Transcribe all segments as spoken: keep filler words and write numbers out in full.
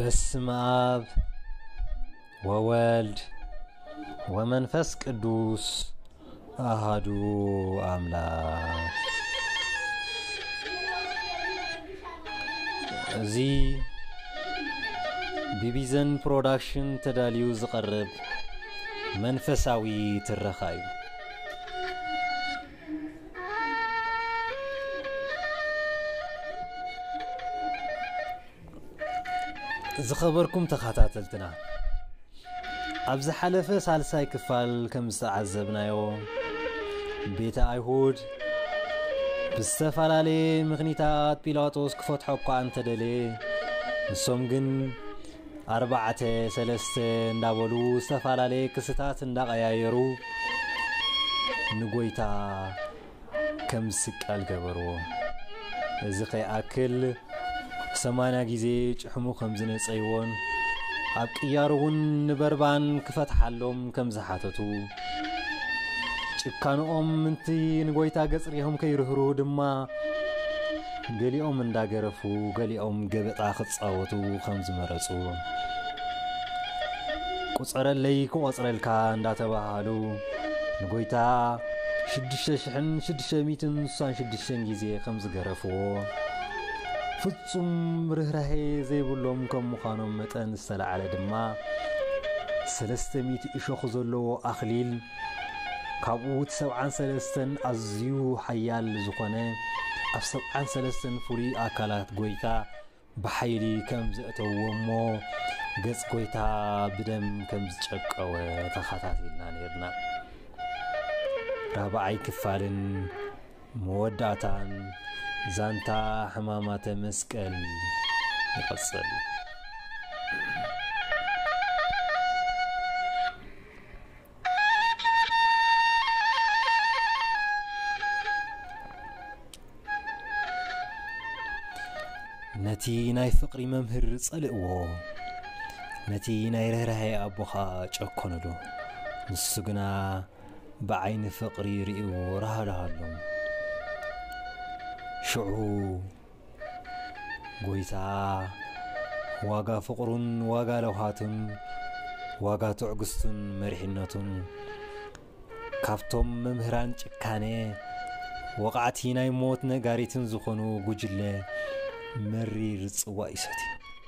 በስመ አብ ወወልድ ወመንፈስ ቅዱስ አሐዱ አምላክ። እዚ ቢቢዘን ፕሮዳክሽን ተዳልዩ ዝቀርብ መንፈሳዊ ትረካ እዩ። ዝኸበርኩም ተኸታተልትና ኣብዚ ሓለፈ ሳልሳይ ክፋል ከም ዝተዓዘብናዮ ቤተ አይሁድ ብዝተፈላለየ ምኽንያታት ጲላጦስ ክፈትሖ እኳ እንተደለየ ንሶም ግን ኣርባዕተ ሰለስተ እንዳበሉ ዝተፈላለዩ ክስታት እንዳቀያየሩ ንጎይታ ከም ስቃል ገበርዎ። እዚ ከይኣክል ሰማንያ ጊዜ ጭሕሙ ከም ዝነፀይዎን ኣብ ቅያሩውን ንበርባን ክፈትሓሎም ከም ዝሓተቱ ጭካንኦም ምንቲ ንጎይታ ገጽሪኦም ከይርህሩ ድማ ገሊኦም እንዳገረፉ ገሊኦም ገበጣ ክጻወቱ ከም ዝመረጹ ቁጽረለይ ክቆጽረልካ እንዳተባሃሉ ንጎይታ ሽድሽተ ሽሕን ሽድሽተ ሚእትን ስሳን ሽድሽተ ጊዜ ከም ዝገረፍዎ ፍጹም ርህራሄ ዘይብሎም ከም ምዃኖም መጠን ዝተለዓለ ድማ ሰለስተ ሚእቲ እሾኽ ዘለዎ ኣኽሊል ካብኡ ሰብዓን ሰለስተን ኣዝዩ ሓያል ዝኾነ ኣብ ሰብዓን ሰለስተን ፍሉይ ኣካላት ጎይታ ብሓይሊ ከም ዘእተውዎሞ ገጽ ጎይታ ብደም ከም ዝጨቀወ ተኸታቲልና ነርና። ራብዓይ ክፋልን መወዳእታን ዛንታ ሕማማተ መስቀል ይቀጽል። ነቲ ናይ ፍቕሪ መምህር ጸልእዎ ነቲ ናይ ርህራሄ ኣቦኻ ጨኮነሉ ንሱ ግና ብዓይኒ ፍቕሪ ርእዩ ረሃልሃሎም። ሽዑ ጎይታ ዋጋ ፍቕሩን ዋጋ ለውሃቱን ዋጋ ትዕግስቱን መሪሕነቱን ካብቶም መምህራን ጭካኔ ወቃዕቲ ናይ ሞት ነጋሪትን ዝኾኑ ጉጅለ መሪር ጽዋእ ይሰቲ።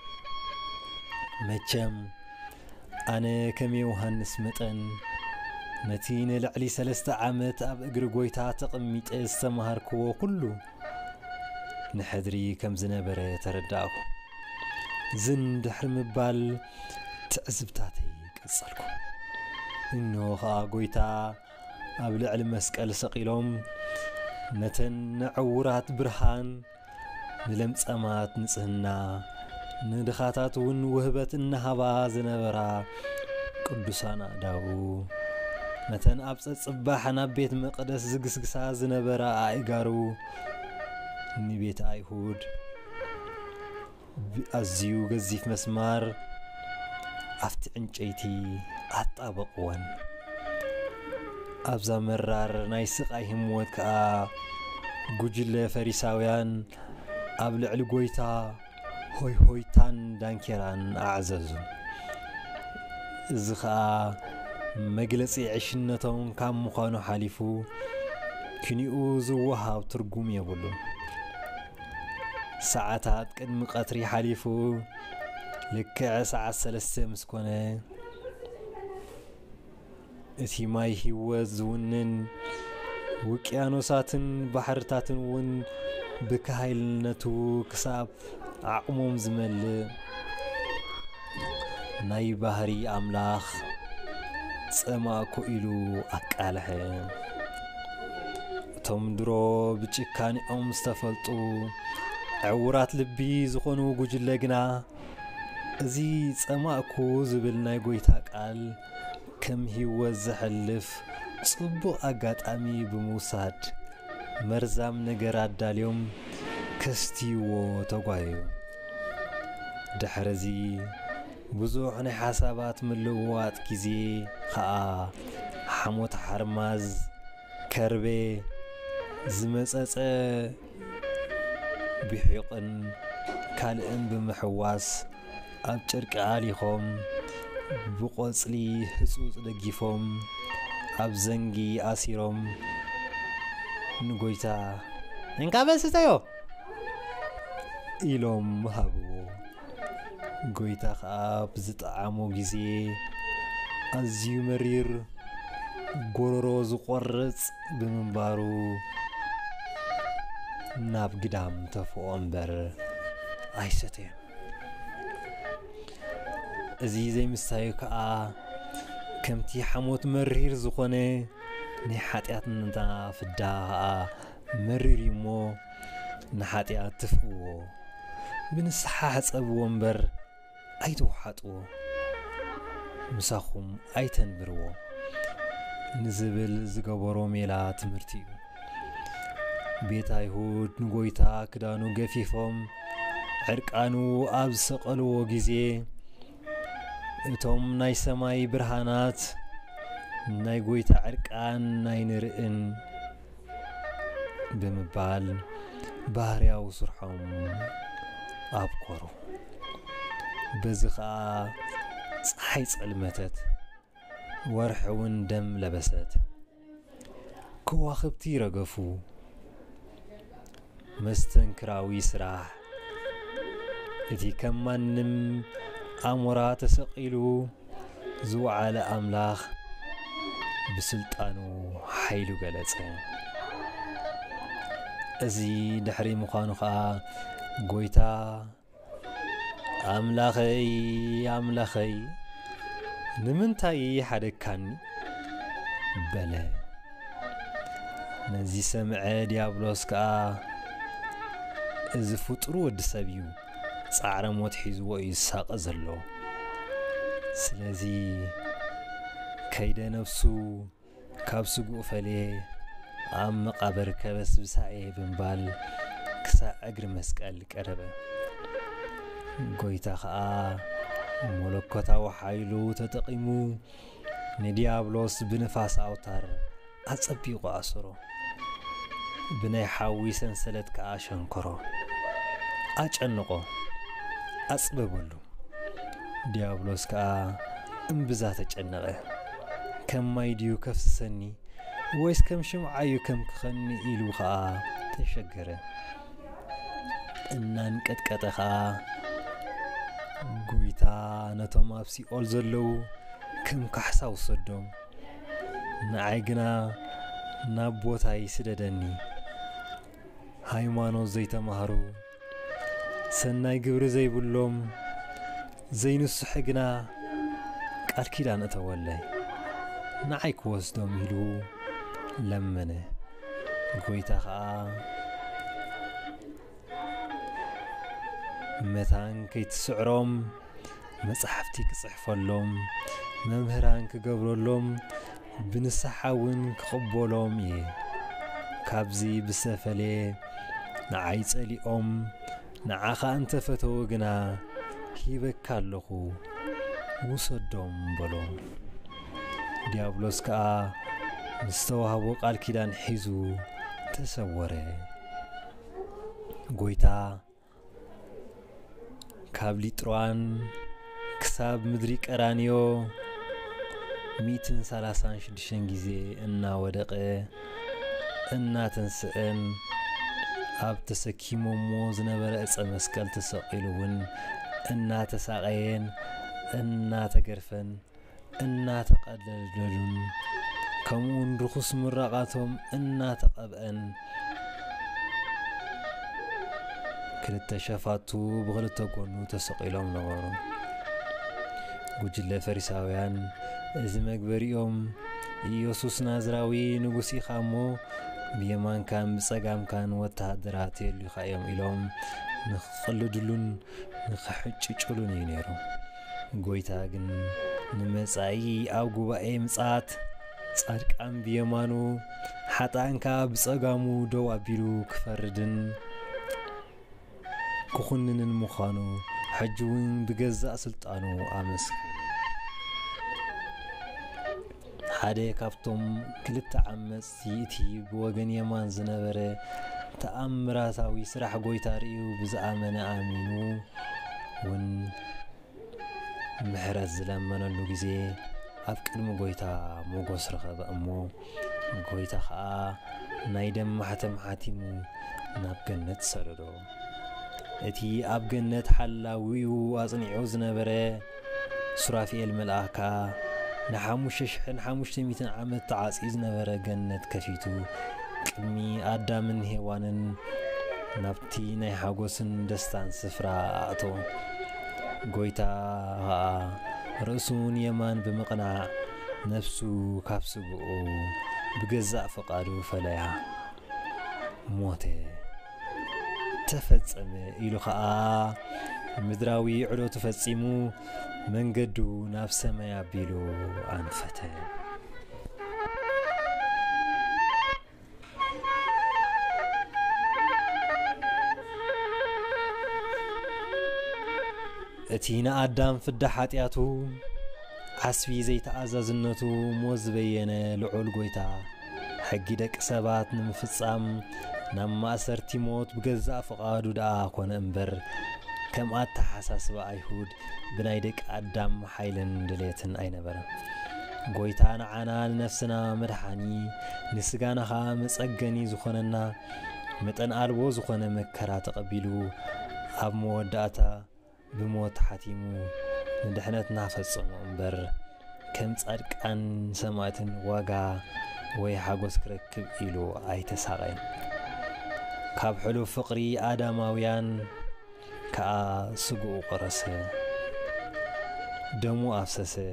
መቸም ኣነ ከም ዮሐንስ መጠን ነቲ ንልዕሊ ሰለስተ ዓመት ኣብ እግሪ ጎይታ ተቐሚጠ ዝተማሃርክዎ ኩሉ ንሕድሪ ከም ዝነበረ ተረዳእኩ። ዝንድሕር ምባል ትዕዝብታተይ ቀጸልኩ። እነሆ ኸኣ ጎይታ ኣብ ልዕሊ መስቀል ሰቒሎም ነተን ንዕውራት ብርሃን ንለምጸማት ንጽህና ንድኻታት እውን ውህበት እናሃባ ዝነበራ ቅዱሳን ኣእዳው ነተን ኣብ ጸጽባሕ ናብ ቤት መቕደስ ዝግስግሳ ዝነበራ ኣእጋሩ ንቤተ አይሁድ ኣዝዩ ገዚፍ መስማር ኣፍቲ ዕንጨይቲ ኣጣበቕወን። ኣብዛ መራር ናይ ስቓይ ህሞት ከዓ ጉጅለ ፈሪሳውያን ኣብ ልዕሊ ጎይታ ሆይ ሆይታን ዳንኬራን ኣዕዘዙ። እዚ ከዓ መግለጺ ዕሽነቶም ካብ ምዃኑ ሓሊፉ ክኒኡ ዝወሃብ ትርጉም የብሉን። ሰዓታት ቅድሚ ቀትሪ ሓሊፉ ልክዕ ሰዓት ሰለስተ ምስ ኮነ እቲ ማይ ህይወት ዝውንን ውቅያኖሳትን ባሕርታትን እውን ብካይልነቱ ክሳብ ዓቕሞም ዝመልእ ናይ ባህሪ ኣምላኽ ጸማእኮ ኢሉ ኣቃልሐ። እቶም ድሮ ብጭካኒኦም ዝተፈልጡ ዕውራት ልቢ ዝኾኑ ጉጅለ ግና እዚ ጸማእኮ ዝብል ናይ ጎይታ ቃል ከም ህይወት ዘሕልፍ ጽቡቕ ኣጋጣሚ ብምውሳድ መርዛም ነገር ኣዳልዮም ከስትይዎ ተጓዩ። ድሕረዚ ብዙሕ ናይ ሓሳባት ምልውዋጥ ጊዜ ከዓ ሓሞት ሓርማዝ ከርቤ ዝመጸጸ بحقن كالئن بمحواس ኣብ ጨርቂ ኣሊኾም ብቆጽሊ ህጹጽ ደጊፎም ኣብ ዘንጊ ኣሲሮም ንጎይታ እንካ በስተዮ ኢሎም ሃብዎ ጎይታ ከኣብ ዝጣዓሞ ጊዜ ኣዝዩ መሪር ጎሮሮ ዝቆርጽ ብምንባሩ ናብ ግዳም ተፍኦ እምበር ኣይሰተየም እዚ ዘይምስታዩ ከዓ ከምቲ ሓሞት መሪር ዝኾነ ናይ ሓጢኣትና ፍዳ መሪር እሞ ንሓጢኣት ትፍእዎ ብንስሓ ሓጸብዎ እምበር ኣይተውሓጥዎ ምሳኹም ኣይተንብርዎ ንዝብል ዝገበሮ ሜላ ትምህርቲ እዩ ቤት ኣይሁድ ንጎይታ ክዳኑ ገፊፎም ዕርቃኑ ኣብ ሰቐልዎ ጊዜ እቶም ናይ ሰማይ ብርሃናት ናይ ጎይታ ዕርቃን ናይ ንርእን ብምባል ባህርያው ስርሖም ኣብኮሩ በዚ ኸዓ ፀሓይ ጸልመተት ወርሕውን ደም ለበሰት ከዋኽብቲ ረገፉ መስተንክራዊ ስራሕ እቲ ከማንም ኣሞራ ተሰቂሉ ዝወዓለ ኣምላኽ ብስልጣኑ ሓይሉ ገለጸ እዚ ድሕሪ ምዃኑ ከዓ ጎይታ ኣምላኸይ ኣምላኸይ ንምንታይ ሓደካኒ በለ ነዚ ሰምዐ ዲያብሎስ ከዓ እዚ ፍጡር ወዲ ሰብ እዩ ጻዕረ ሞት ሒዝዎ እዩ ሳቀ ዘሎ ስለዚ ከይደ ነፍሱ ካብ ስጉእ ፈልየ ኣብ መቃብር ከበስብሳኤ ብምባል ክሳብ እግሪ መስቀል ቀረበ ጎይታ ከዓ መለኮታዊ ሓይሉ ተጠቂሙ ንዲያብሎስ ብንፋስ ኣውታር ኣጸቢቑ ኣሰሮ ብናይ ሓዊ ሰንሰለት ከዓ ሸንከሮ ኣጨንቆ ኣጽበበሉ ዲያብሎስ ከዓ እምብዛ ተጨነቀ ከም ማይ ድዩ ከፍስሰኒ ወይስ ከም ሽምዓዩ ከም ክኸኒ ኢሉ ከዓ ተሸገረ እናን ቀጥቀጠ ከዓ ጎይታ ነቶም ኣብ ሲኦል ዘለዉ ከም ካሕሳ ወሰዶም ንዓይ ግና ናብ ቦታይ ስደደኒ ሃይማኖት ዘይተማሃሩ ሰናይ ግብሪ ዘይብሎም ዘይንስሕ ግና ቃል ኪዳን እተወለይ ንዓይ ክወስዶም ኢሉ ለመነ ጎይታ ከዓ መታን ከይትስዕሮም መጽሕፍቲ ክጽሕፈሎም መምህራን ክገብረሎም ብንስሓውን ክቕበሎም እየ ካብዚ ብሰፈለ ንዓይ ጸሊኦም ንዓኻ እንተፈተው ግና ሂበካ ኣለኹ ውሰዶም በሎ ዲያብሎስ ከዓ ምስተዋህቦ ቃል ኪዳን ሒዙ ተሰወረ ጎይታ ካብ ሊጥሮን ክሳብ ምድሪ ቀራንዮ ሚእትን ሰላሳን ሽድሽተን ጊዜ እናወደቀ እናተንስእን ኣብ ተሰኪሞሞ ዝነበረ ዕፀ መስቀል ተሰቂሉውን እናተሳቀየን እናተገርፈን እናተቀለሉን ከምኡን ርኩስ ምራቃቶም እናተቀብአን ክልተ ሸፋቱ ብክልተ ጎኑ ተሰቂሎም ነበሩ ጉጅለ ፈሪሳውያን እዚ መግበሪኦም ኢየሱስ ናዝራዊ ንጉስ ኢኻሞ ብየማንካን ብጸጋምካን ወታደራት የልኻዮም ኢሎም ንኽልድሉን ንኽሕጭጭሉን እዩ ነይሩ ጎይታ ግን ንመጻኢ ኣብ ጉባኤ ምጽኣት ጻድቃን ብየማኑ ሓጣንካ ብጸጋሙ ደው ኣቢሉ ክፈርድን ክኹንንን ምዃኑ ሕጂውን ብገዛእ ስልጣኑ ኣመስክ ሓደ ካብቶም ክልተ ዓመጽቲ እቲ ብወገን የማን ዝነበረ ተኣምራታዊ ስራሕ ጎይታ ርእዩ ብዝኣመነ ኣሚኑ ውን محرز لمنلو جزي أفكر مجويتا مجوس رخب أمو مجويتا خا نايدم محتم حاتمو ناب جنة سردو اتي أب جنة حلاويو أصنعو زنبرة سرافيل ملاكا نحاموش شحن حاموش تميتن عمد تعاسيز نبرة جنة كفيتو كمي آدامن هيوانن نابتي ناي حاقوسن دستان سفرا أعطو قويتا ها رأسون يمان بمقنع نفسو كابسبقو بجزاء فقادو فلايا موتي تفتصم إلو خاء مدراوي علو تفتصمو من قدو نفس ما يبيلو أنفته اتينا آدم في الدحاتياتو عسبي زي تعززنتو موز بينا لعول قويتا حقي دك سبات نمفصام نما أسر تيموت بجزاء فقادو دا كون انبر كم آت حساس بأيهود بنايدك آدم حيلن دليتن أين بر قويتا نعانا لنفسنا مرحاني نسقانا خامس أجاني زخوننا متن ألبو زخون مكرا تقبلو أب موداتا بموت حتيمو ندحنت نافص منبر كم تصدق أن سمعت واقع ويحاقوس كركب إلو أي تساقين كاب حلو فقري آدماويان كا سقو قرسه دمو أفسسه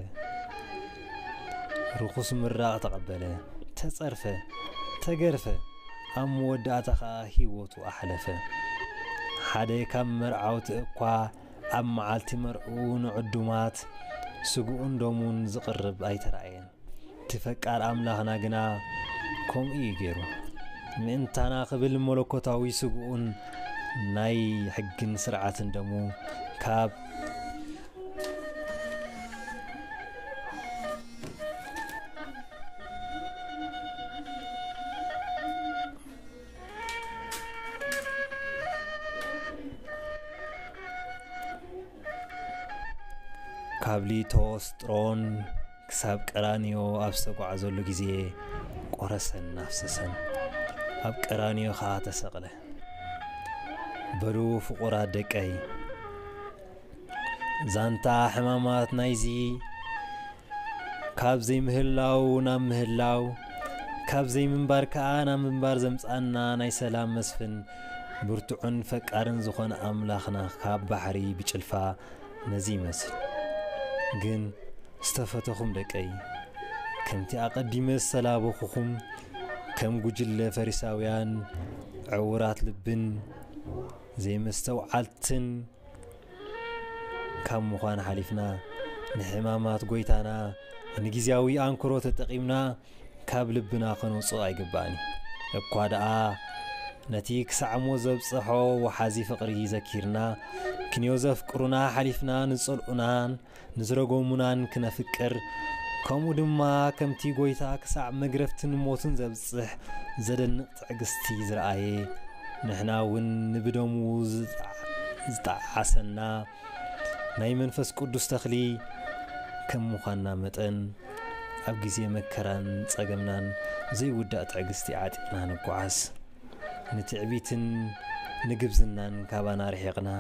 رخص مراق تقبله تصرفه تقرفه أم وداتخا هيوتو أحلفه حدا كم مرعوت إقوا أم عالتي مرعون عدومات سقون دومون زقرب أي ترعين تفكر أملاهنا قنا كوم إيجيرو من تانا قبل ملوكوتاوي سقون ناي حقن سرعة دمو كاب كابلي توسترون كساب قرانيو أبسقو عزولو جزيه قرسن نفسسن أب قرانيو خاطة سقله برو فقرات دكاي زانتا حمامات نايزي كاب زي مهلاو نام مهلاو كاب زي منبار كانا منبار زمصانا ناي سلام مسفن برتعن فقارن زخون أملاخنا كاب بحري بچلفا نزي مسل جن استفتخم دكاي كمتي أقدم السلابخخم كم جل فريساويان عورات لبن زي مستوعلتن كم مخان حليفنا نحمامات قويتانا نجزياوي أنكرو تتقيمنا كاب لبنا قنوصو أيقباني اقوادا نتيك سعمو زبصحو وحازي فقري ذكيرنا كنيوزف قرونا حليفنا نصلقنان نزرقومنان كنفكر كمو دما كمتي قويتا كسع مقرفتن موتن زبصح زدن تعقستي زرعاي نحنا ون نبدومو زتعسنا ناي منفس قدس تخلي كم مخانا متن أب جزي مكران تساقمنان زي ودا تعقستي عاتقنا نقعاس نتعبيتن نقبزنان كابانا رحيقنا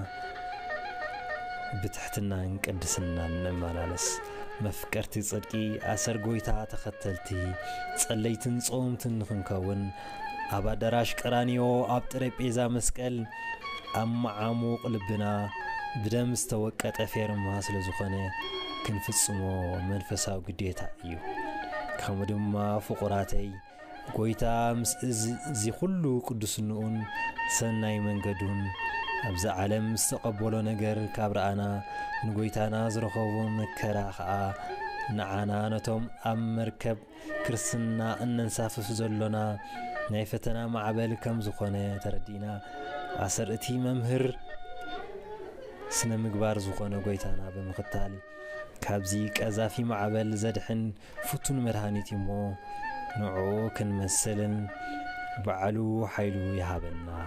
بتحتنا نقدسنا نمالالس مفكرتي صدقي أسر قويتا تختلتي تصليتن صومتن نخنكون أبا دراش كرانيو أب تريبيزا مسكال أم عموق لبنا بدم استوقت أفير ماسل زخنة كنفصمو منفساو قديتا أيو كمدما فقراتي قويتا مس زي خلو قدس النون سناي منقدون أبزا عالم استقبولو نجر كابرانا نقويتانا زرخوو مكراخا نعانا نتوم أم مركب كرسنا أن ننسافف زلنا نايفتنا معبال كم زخونة تردينا عسرتي ممهر سنة مقبار زخونة قويتانا بمختال كابزيك أزافي معبال زدحن فتون مرهانيتي مو نوعو كنمثلن بعلو حيلو يهابنا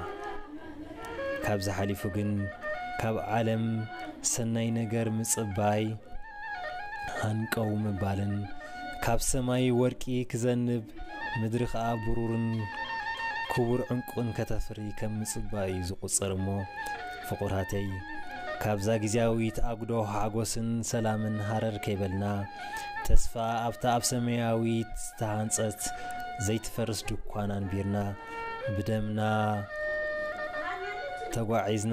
كاب زحاليفو جن كاب عالم سناي نجر مصباي ሃንቀው ምባልን ካብ ሰማይ ወርቂ ክዘንብ ምድሪ ከዓ ብሩርን ክቡር ዕንቁን ከተፍሪ ከም ምጽባይ ዝቁጽር እሞ ፍቁራተይ ካብዛ ግዚያዊት አጉዶ ሓጎስን ሰላምን ሃረር ከይበልና ተስፋ ኣብታ ኣብ ሰማያዊት ተሃንጸት ዘይትፈርስ ድኳን አንቢርና ብደምና ተጓዒዝና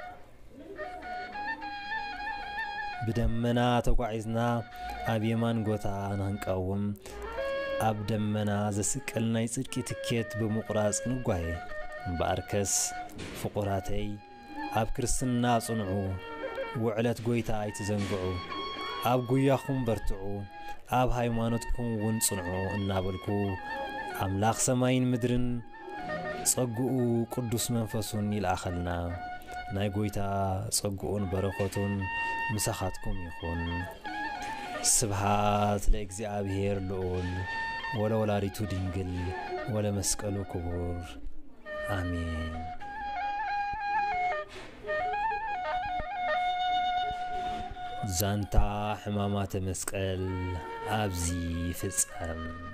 بدمنا تقعزنا أبيمان قطع نهنقاوم أب دمنا زسكلنا يصدق تكيت بمقراص نقاي باركس فقراتي أب كرسنا صنعو وعلت قويتا يتزنقعو أب قوياكم برتعو أب هايمانتكم ونصنعو النابلكو أملاخ سماين مدرن صقو قدوس منفسون الآخلنا ناي قويتا صقوون برخوتون مساخاتكم يخون سبحات لإግዚአብሔር ልዑል ولا ወላዲቱ ድንግል ولا መስቀሉ ክቡር آمين زانتا حمامات مسقل أبزي فصم